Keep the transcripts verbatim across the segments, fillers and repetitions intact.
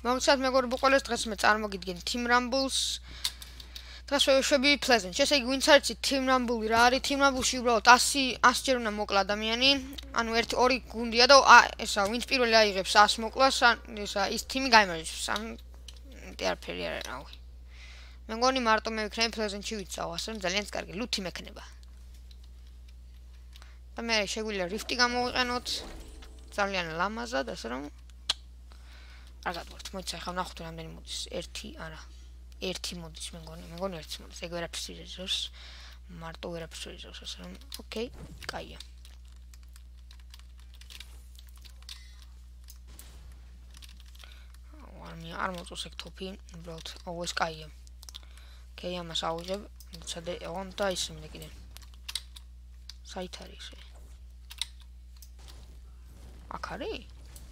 მოგცემთ მეგობრებო, ყველას დღეს მე წარმოგიდგენ Team Rumble-ს. დღეს ვეშვები Pleasant. ესე იგი, ვინც არ იცით Team Rumble-ი რა არის? Team Rumble-ში უბრალოდ one hundred ჯერ უნდა მოკლა ადამიანი. ანუ ერთი ორი გუნდია და ესა ვინც პირველი აიღებს one hundred მოკლას, ესა ის თიმი გაიმარჯვებს. ან მეტი არაფერი არ არის, რავი. მე მგონი მარტო მე ვიქნები Pleasant-ში ვიწავ, ასე რომ ძალიან კარგი ლუთი მექნება. და მე შეგვიძლია Rift-ი გამოვიყენოთ. ძალიან ლამაზად, ასე რომ არ გადავართ, მოიცა ხა ვნახოთ რამდენი მოდის. ერთი, არა. ერთი მოდის, მე მგონი, მე მგონი ერთი მოდის. ეგ ვერაფერს ვიძებს. მარტო ვერაფერს ვიძებს, ასე რომ ოკეი, კაია. არ არ მოწოს ეგ თოფი, უბრალოდ always კაია. ოკეი, ამას ავიღებ, ცადე on და ისე მინდა კიდე. საით არის ეს? აქ არის?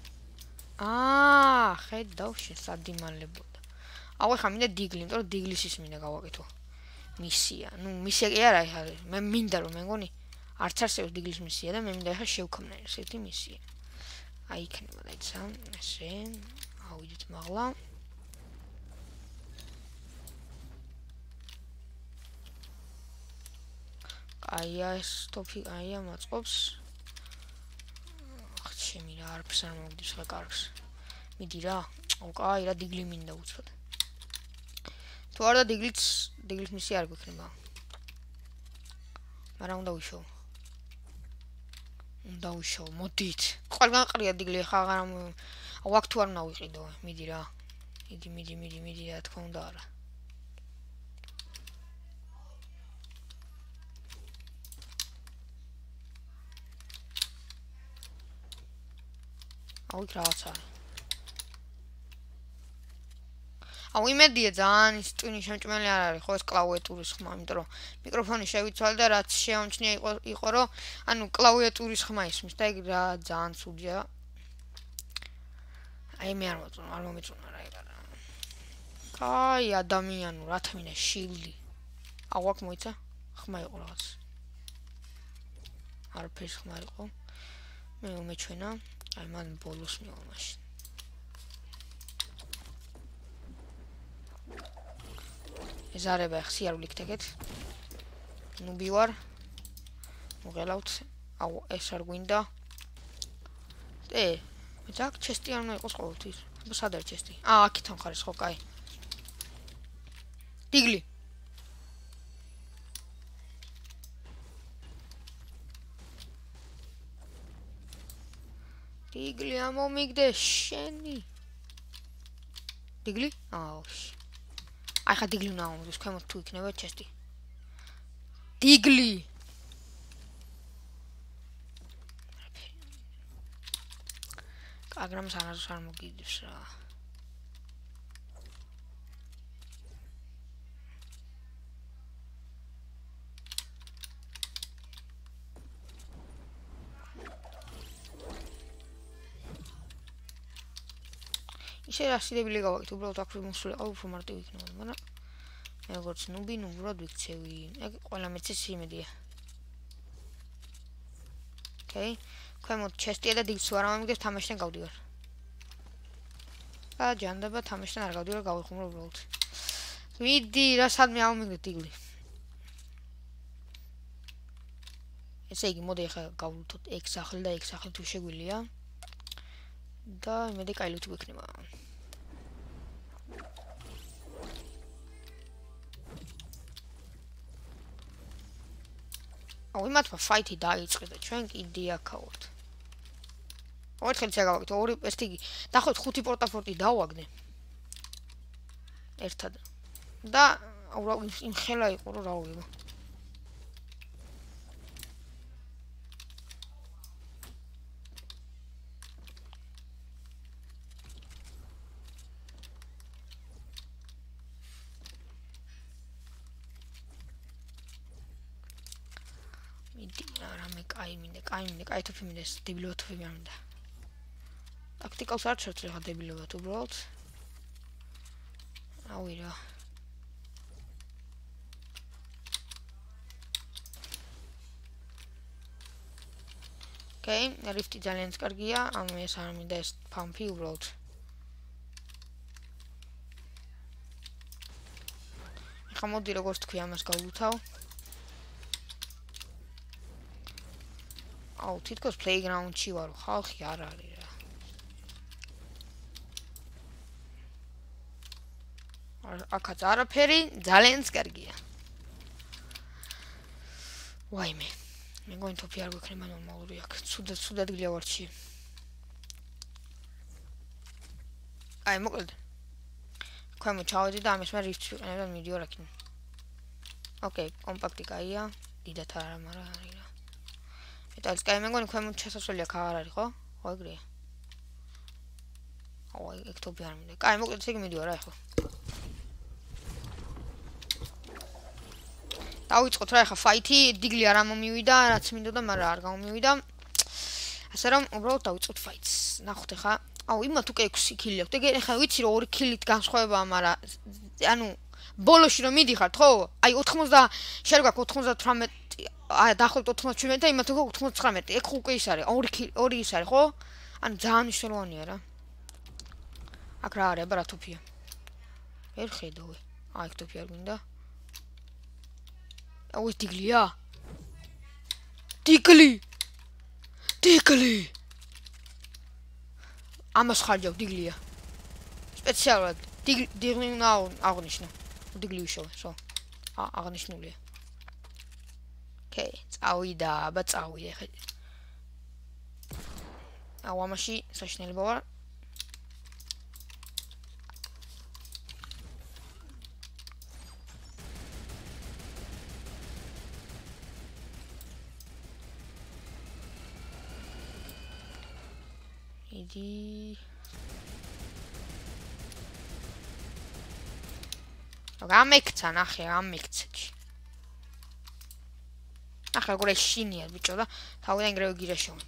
აა, ხედავ შესადიმალებოდა. აუ ხა მინდა დიგლი, იმიტომ რომ დიგლის ის მინდა გავაკეთო. მისია. ნუ მისია კი არა არის. მე მინდა რომ მე მგონი არც არსებობს დიგლის მისია და მე მინდა ხა შევქმნა ესეთი მისია. აი იქნება დაიცა, ესე. ავიდეთ მაღლა. აია ეს თოფი, აია მაწყობს. ჩემი რა არაფერს არ მოგდის ხა კარგს. მიდი რა. ო კაი რა დიგლი მინდა უცბად. თუ არა დიგლიც დიგლის მისია არ გვექნება. მაგრამ უნდა ვიშოვო. უნდა ვიშოვო, მოდით. ყველგან ყრია დიგლი ხა აღარ აუ აქ თუ არ უნდა ვიყიდო. მიდი რა. მიდი, მიდი, მიდი, მიდი რა თქმა უნდა არა. აუ იქ რაღაც არის. აუ იმედია ძალიან ის ტვინი შემჭმელი არ არის, ხო ეს კლავიატურის ხმა, იმიტომ რომ მიკროფონი შევიცვალე და რაც შეამჩნია იყო იყო რომ ანუ კლავიატურის ხმა ისმის და ეგ რა ძალიან ცუდია. აი მე არ მოწონა, არ მომეწონა რა ეგ არა. კაი ადამიანო, რა თმინდა შილდი. აუ აქ მოიცა? ხმა იყო რაღაც. არაფერს ხმა იყო. მე უმეჩვენა. აი მან ბოლოს მივა მაშინ. ეზარება ხსიარული იქთეკეთ. ნუბი ვარ. მოგელავთ. აუ ეს არ გვინდა. ე, მე ძაკ ჩესტი არ უნდა იყოს ყოველთვის. აბა სად არის ჩესტი? აა, აქეთ ამხარეს ხო, კაი. დიგლი. დიგლი ამომიგდე შენი. დიგლი? აუ. აი ხა დიგლი უნდა ამომიგდეს, ქვემოთ თუ იქნება ჩესტი. დიგლი. აგრამს არასდროს არ მოგიდებს რა. ისე რასიდებელი გავაკეთე, უბრალოდ აქ მოსული ყავ უფრო მარტივი იქნება, მაგრამ მე როგორც ნუბი ნუბრად ვიქცევი. ეგ ყველა მეცეს იმედია. ოკეი. ქვემოთ ჩესტია და დიგლს არ ამომიგდებს, თამაშიდან გავდივარ. და ჯანდაბა თამაშიდან არ გავდივარ, გავიხმრო უბრალოდ. მიდი, რა სადმე ამომიგდე დიგლი. ესე იგი, მოდი ახლა გავვლუთოთ ეგ სახლი და ეგ სახლი თუ შეგვიძლია. და იმედი კაი ლუთი გვექნება. აუ იმათმა ფაითი დაიწყეს და ჩვენ კიდე აქავთ. ოთხი წელი გავაკეთე, ორი ერთი იგი. დაახლოებით ხუთი პორტაფორტი დავაგდე. ერთად. და აუ რა იმ ხელა იყო რომ რა ვიღო. რამე კაი მინდა, კაი მინდა, კაი თოფი მინდა, დებილობა თოფი მინდა. ტაქტიკალს არ ჩერწ ხა დებილობა თუ უბრალოდ. რავი რა. ოკეი, Rift-ი ძალიან კარგია, ამ ეს არ მინდა ეს ფამფი უბრალოდ. ახლა მოდი როგორც თქვი ამას გავუთავ. აუ, თითქოს playground-ში ვარო, ხალხი არ არის რა. აქაც არაფერი, ძალიან კარგია. ვაიმე. მეგონი თოფი არ გვექნება ნორმალური აქ. ცუდად ცუდად გლიავარჩი. აი, მოკლედ. ქვემო ჩავედი და ამის მე რიფტს ვიყენებ და მიდიო რაკინ. ოკეი, კომპაქტი კაია, დიდათ არ არა, მაგრამ არის რა. მეტალის კაი, მეგონი ქვემო შესასვლელი აქ აღარ არის, ხო? ხო, ეგრეა. აუ, ეგ თოფი არ მინდა. კაი, მოკლედ ესე იგი მიდიო რა ეხლა. დავიწყოთ რა ეხლა ფაითი, დიგლი არ ამომივიდა, რაც მინდოდა, მაგრამ არ გამომივიდა. ასე რომ უბრალოდ დავიწყოთ ფაითს. ნახოთ ეხლა. აუ, იმათ უკვე ექვსი ქილი აქვს. ეგ ეხლა ვიცი რომ ორი ქილით განსხვავებაა, მაგრამ ანუ ბოლოში რომ მიდიხართ, ხო? აი ოთხმოცდა შენ გაქვს ოცდათვრამეტი, აი დაახლოებით ოცდათშვიდმეტი და იმათ უკვე ოცდათხრამეტი. ეგ უკვე ის არის, ორი ორი ის არის, ხო? ანუ ძალიან მნიშვნელოვანია რა. აქ რა არის, აბა რა თოფია? ვერ ხედავ. აი ეგ თოფი არ მინდა. აუ ეს დიგლია? დიგლი! დიგლი! ამას ხარჯავ დიგლია. სპეციალურად დიგლი უნდა აღნიშნო. დიგლი ვიშოვე, ხო? ა აღნიშნულია. ოკეი, წავიდა, აბა წავიდე ხე. აუ ამაში საშინელება ვარ. იდი. გამექცა, ნახე, ამექცე. ნახე, როგორ ეშინია ბიჭო და თავიდან გრევი გირაშოვე.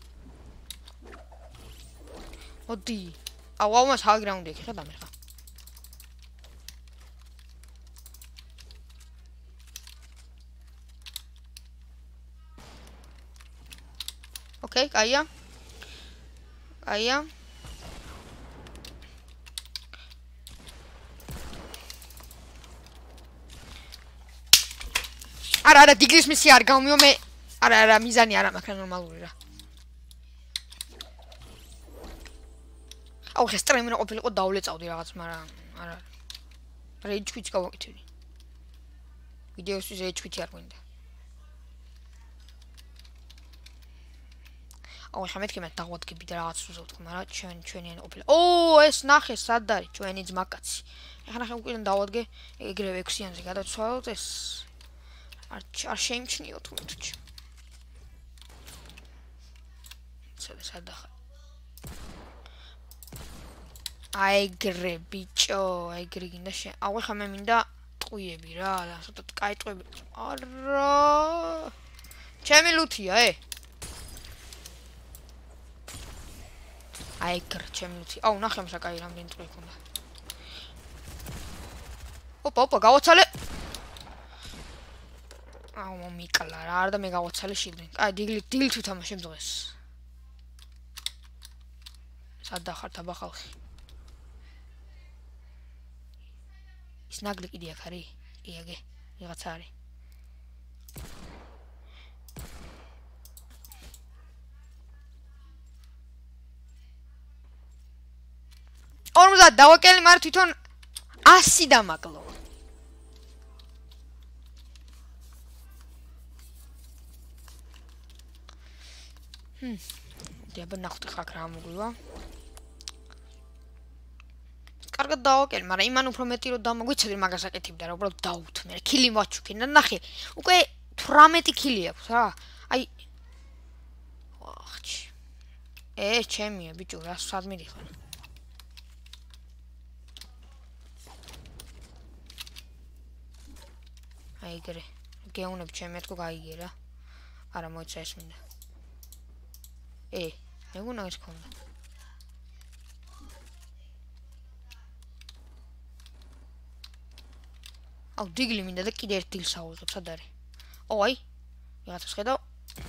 მოდი. აუ, აუ, მას ჰაი გრაუნდი ექი, ხედავ მე ხა. ოკეი, კაია. კაია. არა, არა, დიგლის მისი არ გამომიო მე. არა, არა, მიზანი არა მაქვს ნორმალური რა. აუ, ხე სტრიმი რა ყოფილიყო დავლეწავდი რაღაც, მაგრამ არა. რეიჯ ქვიც გავაკეთებდი. ვიდეოსთვის რეიჯ ქვიცი არ გვინდა. აუ, ხა მეთქი მე დავადგები და რაღაც უზავთ, მაგრამ ჩვენ ჩვენიანი ყოფილა. ო, ეს ნახე, სად არის ჩვენი ძმაკაცი. ეხლა ნახე უკიდან დავადგე, ეგრევე ექვსიანზე გადავცვალოთ ეს. არ არ შეიმჩნიოთ თუნდაც. სად სად ახლა. აიგრე ბიჭო, აიგრე გინდა შე. აუ ხა მე მინდა ტყუიები რა, და ცოტა კაი ტყუები. არა. ჩემი ლუთია, ე. აიგრე ჩემი ლუთი. აუ ნახე მასა კაი რამდენი ტყუი ქონდა. ოპა, ოპა, გავაცალე. აუ მომიკლა რა, არ და მე გავაცალე შიგნით. აი, დიგლი, დიგლით ვთამაშებ დღეს. სად დახართ აბა ხალხი? ის ნაგლი კიდე აქ არის? იაგე, ვიღაცა არის. ორმოცდაათ დავაკელი, მაგრამ თვითონ ასი დამაკლო. ჰმ. დიაბა ნახოთ ხა რა მოგვივა. კარგად დავაკელი, მაგრამ იმან უფრო მეტი რო დამოგვიცადე მაგას აკეთებდა რა, უბრალოდ დაუთ მე. ქილი მოაჩუქენ და ნახე, უკვე თვრამეტი ქილი აქვს რა. აი ვახჩი. ე, ჩემია ბიჭო, რა სად მიდიხარ? აიგრე. გეუნებ ჩემი ეთქო გაიგე რა. არა მოიცა ეს მინდა. ე, ეგუნა ის ქონდა. აუ, დიგლი მინდა და კიდე ერთ დილს ავიღებ, სად არის? ო, აი. ვიღაცას ხედავ.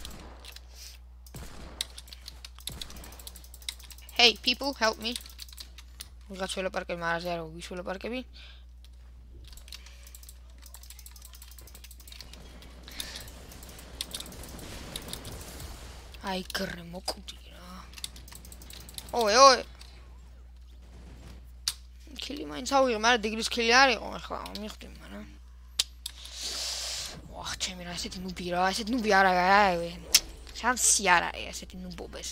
Hey people, help me. ვიღაც ველაპარაკები, მაგრამ აზე არა ვის ველაპარაკები. აი გრე მოკვდი რა. ოე ოე. ქილი მაინც ავიღე, მაგრამ დგრის ქილი არ იყო, ახლა მივხვდი, მაგრამ. ვახ, ჩემი რა ესეთი ნუბი რა, ესეთი ნუბი არა, აი. შანსი არ არის ესეთი ნუბობეს.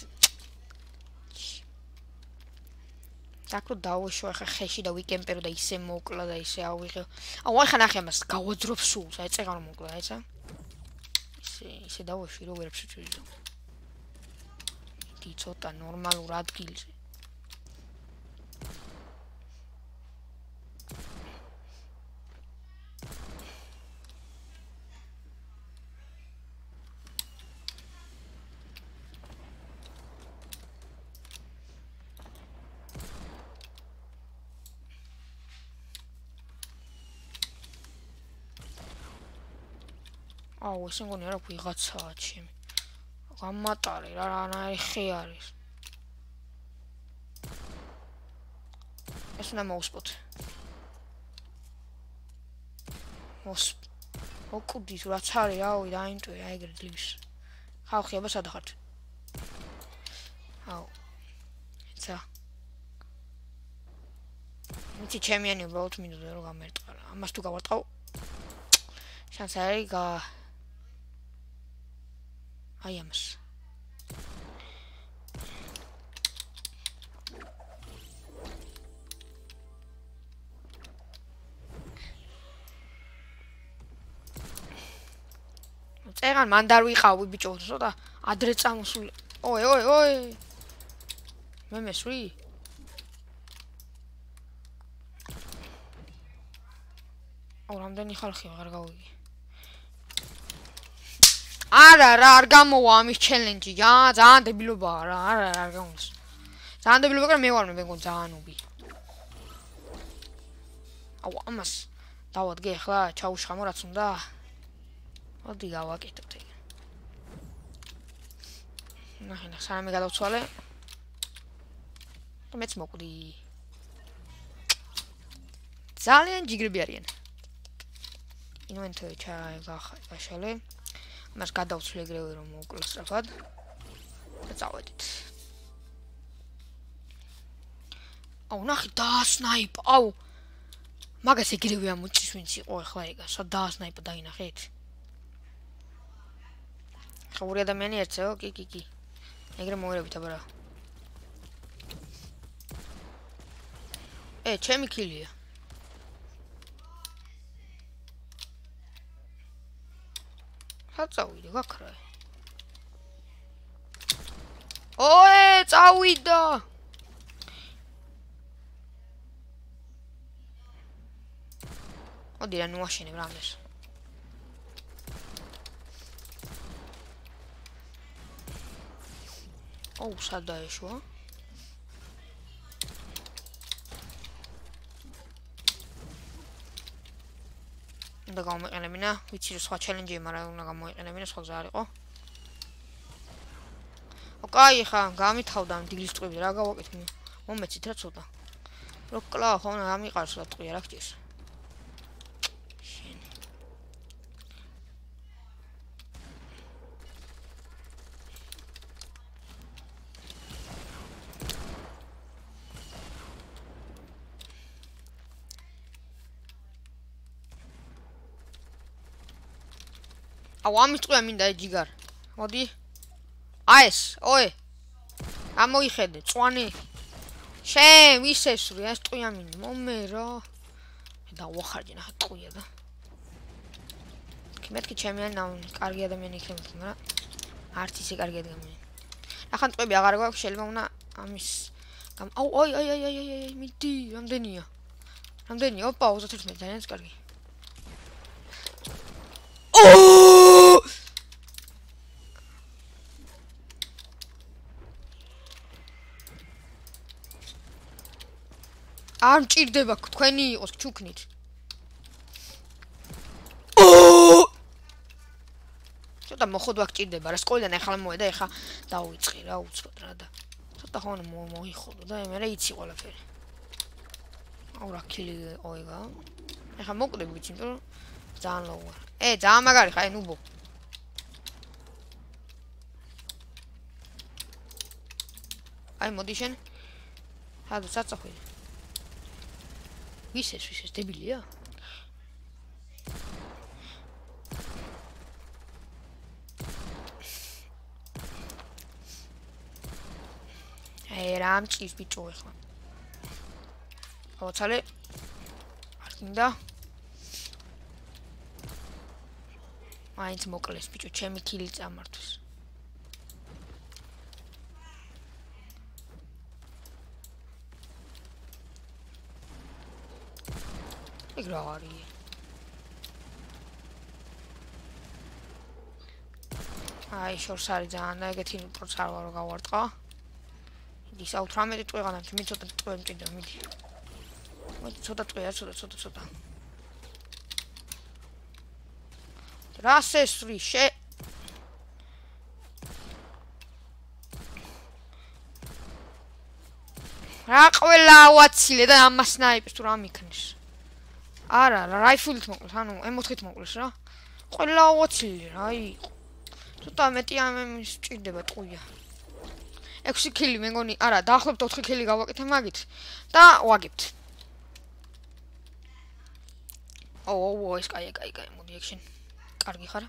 დაკრო დავუშვე ხა ხეში და ვიკემპერო და ისე მოკლა და ისე ავიღე. აუ ახლა ნახე ამას გავაძრობ სულს, აი წეღარ მოკლა, აიცა. ისე ისე დავუშვი რო ვერაფერს შეჭვიდო. დი ცოტა ნორმალურ ადგილზე. აუ ეს მგონი რა ვიღაცაა ჩემი. გამატარე რა რანაირი ხე არის. ეს უნდა მოუსპოთ. მოს ოკვდი თუ რაც არის რაო დაინტვე აი ეგრე ძლივს. ხალხი აბა სად ხართ? აუ. ცა. მიცი ჩემიანი უბრალოდ მინდოდა რომ გამერტყარა. ამას თუ გავარტყავ შანს არის გა აი ამას. წერან მან და ვიყავი ბიჭო, ცოტა ადრე წამოსული. ოე ოე ოე. მე მესვი? აუ რამდენი ხალხი აღარ გავიგე. არა რა არ გამოვა ამის ჩელენჯი რა ძალიან დებილობაა რა არა არ გამოვა ძალიან დებილობა კრა მე ვარ მე მეგონ ძალიან უბი აუ ამას დავადგე ახლა ჩაუშხამო რაც უნდა მოდი გავაკეთოთ ეგ ნახე ნახე სანამ გადავცვალე მეც მოკვდი ძალიან ჯიგრები არიან ინვენტორი ჩაიგახშალე მას გადავცვლე ეგრევე რომ მოვკლას სწრაფად და წავედით. აუ ნახე დაასნაიპა, აუ მაგას ეგრევე ამოჭრის ვინც იყო ახლა ეგა, სად დაასნაიპა დაინახეთ? ხა ორი ადამიანი ერთსაო, კი კი კი. ეგრე მოერევით აბა რა. ე, ჩემი ქილია. წავიდე გაქრა. ოე, წავიდა. მოდი რა ნუაშენებ რამეს. ოუ, სად დაეშვა? და გამოიყენებინა, ვიცი რომ სხვა ჩელენჯი, მაგრამ უნდა გამოიყენებინა, სხვა გზა არ იყო. ოკაი, ხა, გამითავდა დილის ტყვები, რა გავაკეთე? მომეცით რა ცოტა. რო კლავ ხო, გამიყარს რა ტყვია, რა გჭირს. შენ. აუ ამის ტყვია მინდა ჯიგარ. მოდი. აი ეს, ოე. ამოიხედე, წვანი. შენ, ვისესვრი, ეს ტყვია მინდა. მომე რა. და ვახარჯე ნახე ტყვია და. მეთქი ჩემი ან კარგი ადამიანი იქნება, მაგრამ არც ისე კარგი ადამიანი. ახან ტყვები აღარ გვაქვს, შეიძლება უნდა ამის აუ აი აი აი აი აი მიდი, რამდენია? რამდენია? ოპა, ოცდაათი ძალიან კარგი. ოო! არ მჭირდება თქვენი იყოს ჩუქნით. ოო! ცოტა მოხოდვა გჭირდება რა სკოლიდან ახლა მოვედა ახლა დავიწყე რა უცბად რა და ცოტა ხომ მოიხოდო და მე რა იცი ყველაფერი. აუ რა ქილი ოიგა. ახლა მოკვდები ვიცი რომ ძალიან ლოვა. ე ძალიან მაგარი ხა ე ნუბო. აი მოდი შენ. სადაც აწახვი. ვის ეს, ვის ეს დებილია? აი რა ამჭის ბიჭო ახლა. ავაცალე. არ გინდა. მაინც მოკლეს ბიჭო, ჩემი ქილი წამართვეს. ეგ რა არის? აი შორს არის ძალიან და ეგეთი პროცესს არ ვარო გავარტყა. ის ათვრამეტი წვე განაჩი, მე ცოტა წვე მჭირდა, მიდი. მოდი ცოტა წვეა, ცოტა, ცოტა, ცოტა. რას ესვრი შე? რა ყველა ავაცილე და ამას სნაიპერს თუ რა მიქნის? არა, რაიფულით მოკლეს, ანუ ემ ოთხით მოკლეს რა. ყველა ავაცილე რა იყო. ცოტა მეტი ამის მჭირდება ტყუია. ექვსი ქილი მე მგონი, არა, დაახლოებით ოთხი ქილი გავაკეთე მაგით და ვაგებთ. ოუ, ოუ, ეს კაი, კაი, კაი, მოდი ექშენ. კარგი ხარ?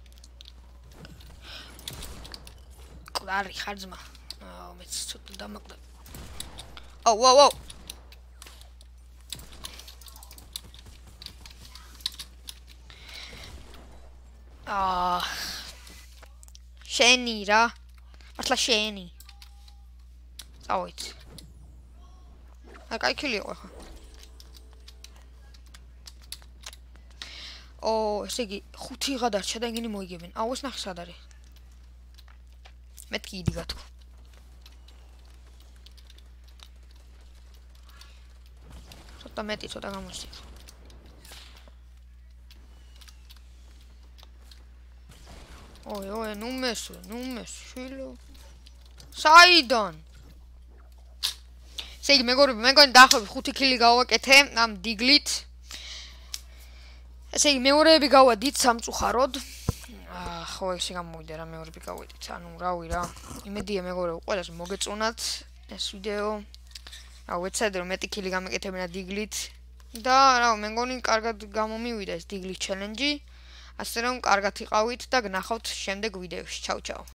კლარი ხარ ძმა. აუ, მეც ცოტა დამაკვდა. ოუ, ოუ, ოუ. აა. შენი რა. მართლა შენი. წავით. აი, კაი ქილი იყო ხა. ო, ესე იგი ხუთი გადარჩა და ეგენი მოიგებენ. აუ, ეს ნახე სად არის? მეთქი იდი გათქო. ცოტა მეტი, ცოტა გამოსწია. ოი, ოი, ნუ მესვე, ნუ მესვე, შვილო. საიდან? ესე იგი მეგობრებო, მე მგონი დაახლოებით ხუთი ქილი გავაკეთე ამ დიგლით. ესე იგი მეორეები გავადით სამწუხაროდ. აა, ხო, ესე გამოვიდა რა მეორეები გავედით. ანუ რავი რა. იმედია მეგობრებო, ყველას მოგეწონათ ეს ვიდეო. რა ვეცადე რომ მეტი ქილი გამეკეთებინა დიგლით და რა მე მგონი კარგად გამომივიდა ეს დიგლის ჩელენჯი. ასე რომ კარგად იყავით და გნახავთ შემდეგ ვიდეოში. ჩაუ ჩაუ.